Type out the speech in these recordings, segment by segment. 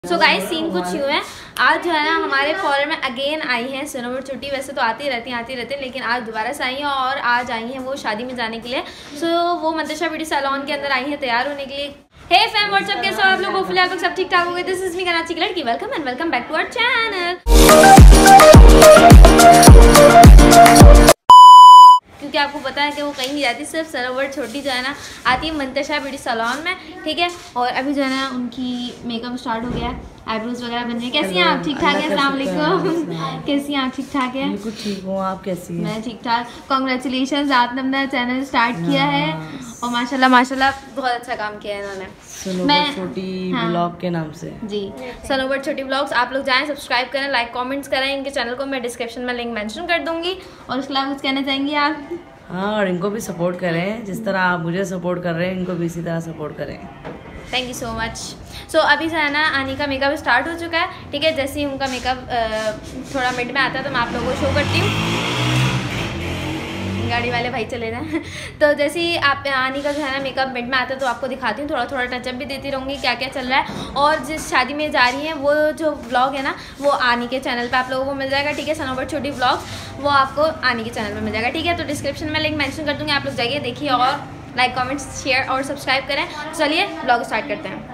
So guys scene कुछ यूँ है। आज जो है ना हमारे फॉरन में अगेन आई हैं सनोवर छुट्टी। वैसे तो आती रहती हैं लेकिन आज दोबारा से आई हैं और आज आई हैं वो शादी में जाने के लिए। सो वो मंतशा ब्यूटी सैलून के अंदर आई हैं तैयार होने के लिए। हे फैम व्हाट्सअप, कैसे हो आप लोग? होपफुली आप लोग सब ठीक ठाक हो गए। दिस इज मी कराची की लड़की। Welcome and welcome back to our channel. क्योंकि आपको पता है कि वो कहीं नहीं जाती, सिर्फ सनोवर छोटी जो है ना आती है मंतशा ब्यूटी सैलून में, ठीक है। और अभी जो है ना उनकी मेकअप स्टार्ट हो गया है, आईब्रोज वगैरह बन रही है। कैसी हैं आप? ठीक ठाक है? अस्सलाम वालेकुम। कैसी हैं आप? ठीक ठाक है? बिल्कुल ठीक हूँ, आप कैसी हैं? मैं ठीक ठाक। कांग्रेचुलेशंस, आपने अपना चैनल स्टार्ट किया है और माशाल्लाह माशाल्लाह बहुत अच्छा काम किया है इन्होंने। सनोवर छोटी ब्लॉग के नाम से जी, सनोवर छोटी ब्लॉग्स। आप लोग जाएं, सब्सक्राइब करें, लाइक कमेंट्स करें। इनके चैनल को मैं डिस्क्रिप्शन में लिंक मेंशन कर दूंगी। और उसके अलावा कुछ कहना चाहेंगी आप? हाँ, और इनको भी सपोर्ट करें, जिस तरह आप मुझे सपोर्ट कर रहे हैं इनको भी इसी तरह सपोर्ट करें। Thank you so much. So अभी जो है ना आनी का मेकअप स्टार्ट हो चुका है, ठीक है। जैसे ही उनका मेकअप थोड़ा मिड में आता है तो मैं आप लोगों को शो करती हूँ। गाड़ी वाले भाई चले जाएं। तो जैसे ही आप आनी का जो है ना मेकअप मिड में आता है तो आपको दिखाती हूँ, थोड़ा थोड़ा टचअप भी देती रहूँगी क्या क्या चल रहा है। और जिस शादी में जा रही हैं वो जो व्लॉग है ना वो आनी के चैनल पे आप लोगों को मिल जाएगा, ठीक है। सनोवर छोटी व्लॉग वो आपको आनी के चैनल पे मिल जाएगा, ठीक है। तो डिस्क्रिप्शन में लिंक मेंशन कर दूँगी, आप लोग जाइए देखिए और लाइक कमेंट्स शेयर और सब्सक्राइब करें। चलिए व्लॉग स्टार्ट करते हैं।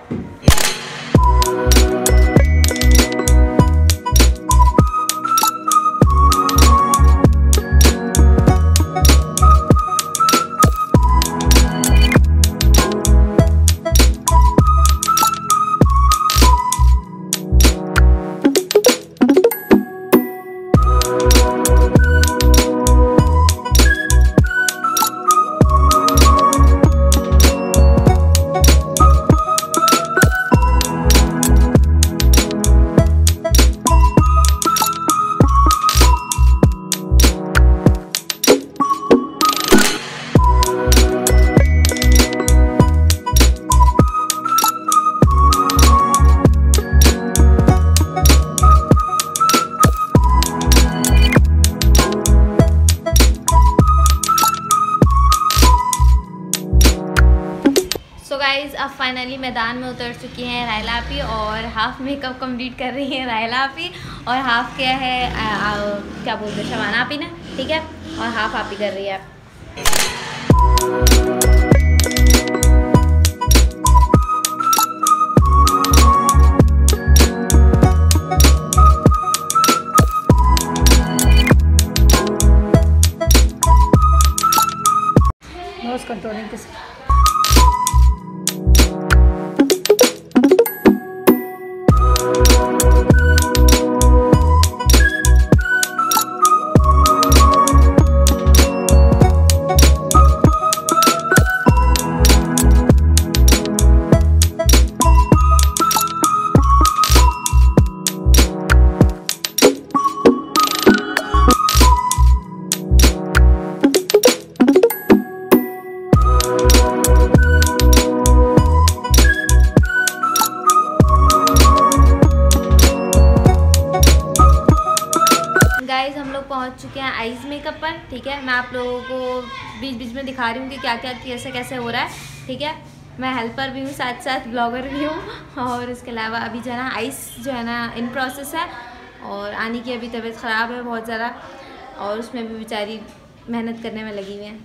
सो गाइज अब फाइनली मैदान में उतर चुकी हैं रायला आपी और हाफ मेकअप कंप्लीट कर रही हैं रायला आपी और हाफ क्या है क्या बोलते हैं शबाना आपी ने, ठीक है। और हाफ आपी कर रही है। नोज कंट्रोलिंग के गाइज हम लोग पहुंच चुके हैं आईज मेकअप पर, ठीक है। मैं आप लोगों को बीच बीच में दिखा रही हूँ कि क्या क्या कैसे कैसे हो रहा है, ठीक है। मैं हेल्पर भी हूँ, साथ साथ ब्लॉगर भी हूँ। और इसके अलावा अभी जो है ना आइस जो है ना इन प्रोसेस है और आनी की अभी तबीयत ख़राब है बहुत ज़्यादा और उसमें भी बेचारी मेहनत करने में लगी हुई है।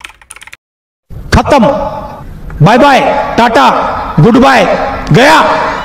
खत्म, bye bye, tata, good bye, गया।